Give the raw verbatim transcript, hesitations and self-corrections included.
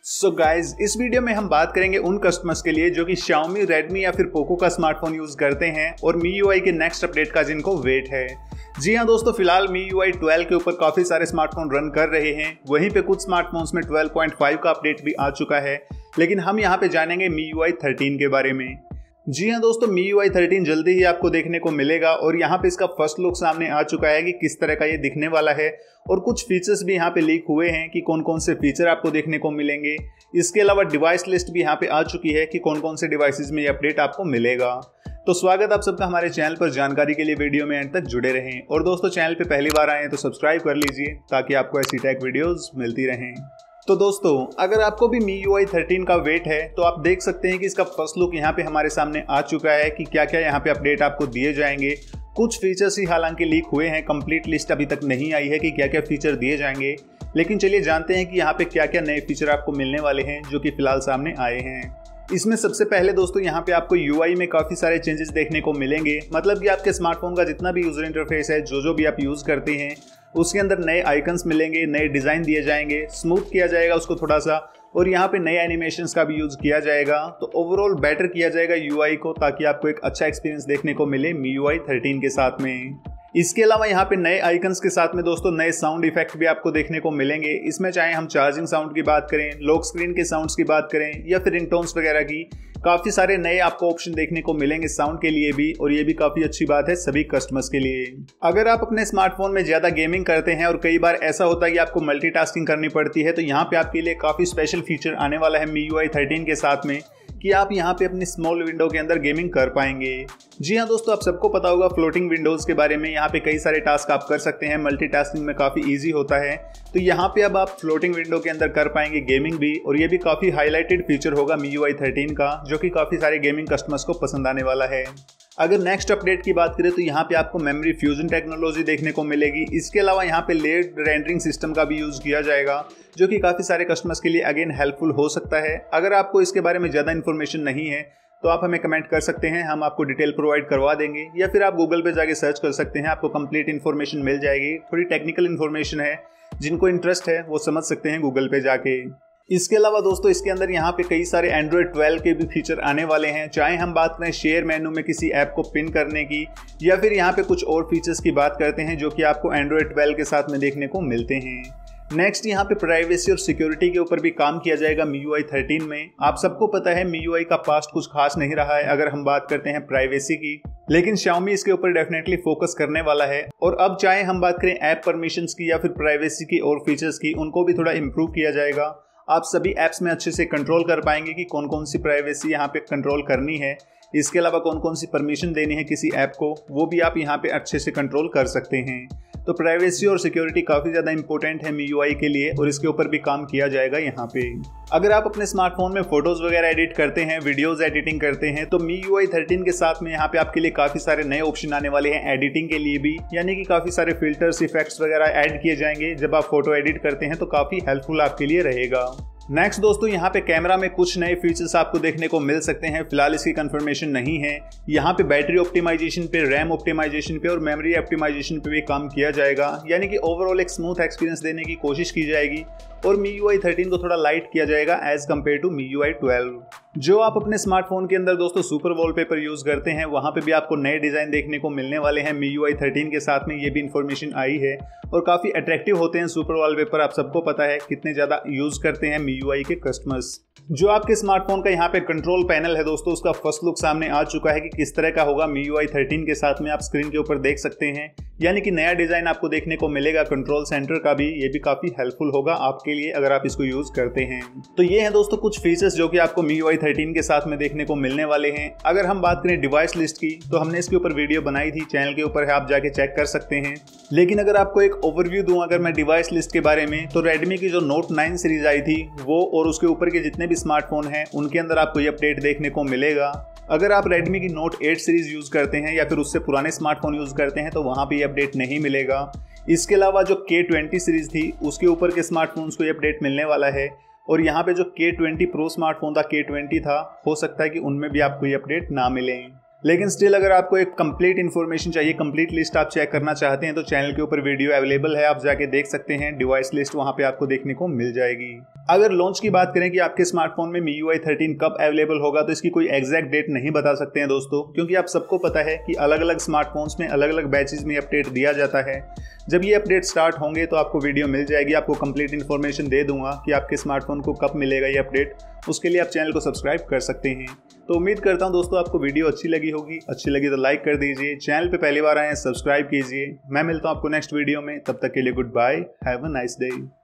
सो so guys, इस video में हम बात करेंगे उन कस्टमर्स के लिए जो कि Xiaomi, Redmi या फिर पोको का स्मार्टफोन यूज करते हैं और M I U I के नेक्स्ट अपडेट का जिनको वेट है। जी हाँ दोस्तों, फिलहाल M I U I twelve के ऊपर काफी सारे स्मार्टफोन रन कर रहे हैं। वहीं पे कुछ स्मार्टफोन्स में ट्वेल्व पॉइंट फाइव का अपडेट भी आ चुका है, लेकिन हम यहाँ पे जानेंगे M I U I thirteen के बारे में। जी हाँ दोस्तों, M I U I thirteen जल्दी ही आपको देखने को मिलेगा और यहाँ पे इसका फर्स्ट लुक सामने आ चुका है कि किस तरह का ये दिखने वाला है और कुछ फीचर्स भी यहाँ पे लीक हुए हैं कि कौन कौन से फीचर आपको देखने को मिलेंगे। इसके अलावा डिवाइस लिस्ट भी यहाँ पे आ चुकी है कि कौन कौन से डिवाइसेस में ये अपडेट आपको मिलेगा। तो स्वागत आप सबका हमारे चैनल पर। जानकारी के लिए वीडियो में एंड तक जुड़े रहें और दोस्तों चैनल पे पहली बार आए हैं तो सब्सक्राइब कर लीजिए ताकि आपको ऐसी टेक वीडियोस मिलती रहें। तो दोस्तों, अगर आपको भी M I U I thirteen का वेट है तो आप देख सकते हैं कि इसका फर्स्ट लुक यहाँ पे हमारे सामने आ चुका है कि क्या क्या यहाँ पे अपडेट आपको दिए जाएंगे। कुछ फीचर्स ही हालांकि लीक हुए हैं, कंप्लीट लिस्ट अभी तक नहीं आई है कि क्या क्या फीचर दिए जाएंगे, लेकिन चलिए जानते हैं कि यहाँ पे क्या क्या नए फीचर आपको मिलने वाले हैं जो कि फिलहाल सामने आए हैं। इसमें सबसे पहले दोस्तों यहाँ पे आपको U I में काफ़ी सारे चेंजेस देखने को मिलेंगे। मतलब कि आपके स्मार्टफोन का जितना भी यूजर इंटरफेस है, जो जो भी आप यूज़ करते हैं, उसके अंदर नए आइकन्स मिलेंगे, नए डिज़ाइन दिए जाएंगे, स्मूथ किया जाएगा उसको थोड़ा सा, और यहाँ पे नए एनिमेशंस का भी यूज़ किया जाएगा। तो ओवरऑल बेटर किया जाएगा U I को ताकि आपको एक अच्छा एक्सपीरियंस देखने को मिले M I U I thirteen के साथ में। इसके अलावा यहाँ पे नए आइकन्स के साथ में दोस्तों नए साउंड इफेक्ट भी आपको देखने को मिलेंगे। इसमें चाहे हम चार्जिंग साउंड की बात करें, लॉक स्क्रीन के साउंड्स की बात करें या फिर रिंगटोन्स वगैरह की, काफ़ी सारे नए आपको ऑप्शन देखने को मिलेंगे साउंड के लिए भी, और ये भी काफ़ी अच्छी बात है सभी कस्टमर्स के लिए। अगर आप अपने स्मार्टफोन में ज़्यादा गेमिंग करते हैं और कई बार ऐसा होता है कि आपको मल्टीटास्किंग करनी पड़ती है, तो यहाँ पे आपके लिए काफ़ी स्पेशल फीचर आने वाला है M I U I thirteen के साथ में कि आप यहाँ पे अपनी स्मॉल विंडो के अंदर गेमिंग कर पाएंगे। जी हाँ दोस्तों, आप सबको पता होगा फ्लोटिंग विंडोज़ के बारे में। यहाँ पे कई सारे टास्क आप कर सकते हैं, मल्टीटास्किंग में काफ़ी इजी होता है। तो यहाँ पे अब आप फ्लोटिंग विंडो के अंदर कर पाएंगे गेमिंग भी, और ये भी काफ़ी हाईलाइटेड फीचर होगा M I U I thirteen का, जो कि काफ़ी सारे गेमिंग कस्टमर्स को पसंद आने वाला है। अगर नेक्स्ट अपडेट की बात करें तो यहाँ पे आपको मेमोरी फ्यूजन टेक्नोलॉजी देखने को मिलेगी। इसके अलावा यहाँ पे लेड रेंडरिंग सिस्टम का भी यूज़ किया जाएगा, जो कि काफ़ी सारे कस्टमर्स के लिए अगेन हेल्पफुल हो सकता है। अगर आपको इसके बारे में ज़्यादा इन्फॉर्मेशन नहीं है तो आप हमें कमेंट कर सकते हैं, हम आपको डिटेल प्रोवाइड करवा देंगे, या फिर आप गूगल पे जाके सर्च कर सकते हैं, आपको कंप्लीट इन्फॉर्मेशन मिल जाएगी। थोड़ी टेक्निकल इन्फॉर्मेशन है, जिनको इंटरेस्ट है वो समझ सकते हैं गूगल पे जाके। इसके अलावा दोस्तों इसके अंदर यहाँ पे कई सारे एंड्रॉयड ट्वेल्व के भी फीचर आने वाले हैं, चाहे हम बात करें शेयर मेनू में किसी ऐप को पिन करने की, या फिर यहाँ पे कुछ और फीचर्स की बात करते हैं जो कि आपको एंड्रॉयड ट्वेल्व के साथ में देखने को मिलते हैं। नेक्स्ट यहाँ पे प्राइवेसी और सिक्योरिटी के ऊपर भी काम किया जाएगा M I U I thirteen में। आप सबको पता है M I U I का पास्ट कुछ खास नहीं रहा है अगर हम बात करते हैं प्राइवेसी की, लेकिन Xiaomi इसके ऊपर डेफिनेटली फोकस करने वाला है। और अब चाहे हम बात करें ऐप परमिशंस की या फिर प्राइवेसी की और फीचर्स की, उनको भी थोड़ा इम्प्रूव किया जाएगा। आप सभी ऐप्स में अच्छे से कंट्रोल कर पाएंगे कि कौन कौन सी प्राइवेसी यहाँ पे कंट्रोल करनी है। इसके अलावा कौन कौन सी परमिशन देनी है किसी ऐप को, वो भी आप यहाँ पे अच्छे से कंट्रोल कर सकते हैं। तो प्राइवेसी और सिक्योरिटी काफ़ी ज़्यादा इंपॉर्टेंट है M I U I के लिए, और इसके ऊपर भी काम किया जाएगा यहाँ पे। अगर आप अपने स्मार्टफोन में फोटोज़ वगैरह एडिट करते हैं, वीडियोज़ एडिटिंग करते हैं, तो M I U I thirteen के साथ में यहाँ पे आपके लिए काफ़ी सारे नए ऑप्शन आने वाले हैं एडिटिंग के लिए भी, यानी कि काफ़ी सारे फिल्टर्स, इफेक्ट्स वगैरह ऐड किए जाएंगे जब आप फोटो एडिट करते हैं, तो काफ़ी हेल्पफुल आपके लिए रहेगा। नेक्स्ट दोस्तों, यहाँ पे कैमरा में कुछ नए फीचर्स आपको देखने को मिल सकते हैं, फिलहाल इसकी कंफर्मेशन नहीं है। यहाँ पे बैटरी ऑप्टिमाइजेशन पे, रैम ऑप्टिमाइजेशन पे और मेमोरी ऑप्टिमाइजेशन पे भी काम किया जाएगा, यानी कि ओवरऑल एक स्मूथ एक्सपीरियंस देने की कोशिश की जाएगी और M I U I thirteen को थोड़ा लाइट किया जाएगा as compare to M I U I twelve. जो आप अपने स्मार्टफोन के अंदर दोस्तों सुपर वॉलपेपर यूज करते हैं, वहाँ पे भी आपको नए डिजाइन देखने को मिलने वाले हैं M I U I thirteen के साथ में, ये भी इंफॉर्मेशन आई है, और काफ़ी अट्रैक्टिव होते हैं सुपर वॉलपेपर। आप सबको पता है कितने ज़्यादा यूज करते हैं M I U I के कस्टमर्स। जो आपके स्मार्टफोन का यहाँ पे कंट्रोल पैनल है दोस्तों, उसका फर्स्ट लुक सामने आ चुका है कि किस तरह का होगा M I U I thirteen के साथ में, आप स्क्रीन के ऊपर देख सकते हैं, यानी कि नया डिज़ाइन आपको देखने को मिलेगा कंट्रोल सेंटर का भी। ये भी काफ़ी हेल्पफुल होगा आपके लिए अगर आप इसको यूज़ करते हैं। तो ये है दोस्तों कुछ फीचर्स जो कि आपको M I U I thirteen के साथ में देखने को मिलने वाले हैं। अगर हम बात करें डिवाइस लिस्ट की, तो हमने इसके ऊपर वीडियो बनाई थी, चैनल के ऊपर है, आप जाके चेक कर सकते हैं। लेकिन अगर आपको एक ओवरव्यू दूं अगर मैं डिवाइस लिस्ट के बारे में, तो रेडमी की जो नोट नाइन सीरीज आई थी वो और उसके ऊपर के जितने भी स्मार्टफोन हैं उनके अंदर आपको ये अपडेट देखने को मिलेगा। अगर आप रेडमी की नोट एट सीरीज यूज़ करते हैं या फिर उससे पुराने स्मार्टफोन यूज़ करते हैं तो वहाँ पे ये अपडेट नहीं मिलेगा। इसके अलावा जो के ट्वेंटी सीरीज थी उसके ऊपर के स्मार्टफोन्स को ये अपडेट मिलने वाला है, और यहाँ पे जो के ट्वेंटी प्रो स्मार्टफोन था, के ट्वेंटी था, हो सकता है कि उनमें भी आपको ये अपडेट ना मिले। लेकिन स्टिल अगर आपको एक कंप्लीट इन्फॉर्मेशन चाहिए, कंप्लीट लिस्ट आप चेक करना चाहते हैं तो चैनल के ऊपर वीडियो अवेलेबल है, आप जाके देख सकते हैं। डिवाइस लिस्ट वहां पे आपको देखने को मिल जाएगी। अगर लॉन्च की बात करें कि आपके स्मार्टफोन में M I U I thirteen कब अवेलेबल होगा, तो इसकी कोई एग्जैक्ट डेट नहीं बता सकते हैं दोस्तों, क्योंकि आप सबको पता है कि अलग अलग स्मार्टफोन्स में अलग अलग बैचेस में अपडेट दिया जाता है। जब ये अपडेट स्टार्ट होंगे तो आपको वीडियो मिल जाएगी, आपको कंप्लीट इन्फॉर्मेशन दे दूंगा कि आपके स्मार्टफोन को कब मिलेगा ये अपडेट। उसके लिए आप चैनल को सब्सक्राइब कर सकते हैं। तो उम्मीद करता हूं दोस्तों आपको वीडियो अच्छी लगी होगी। अच्छी लगी तो लाइक कर दीजिए, चैनल पे पहली बार आए हैं सब्सक्राइब कीजिए। मैं मिलता हूं आपको नेक्स्ट वीडियो में, तब तक के लिए good bye, have a nice day.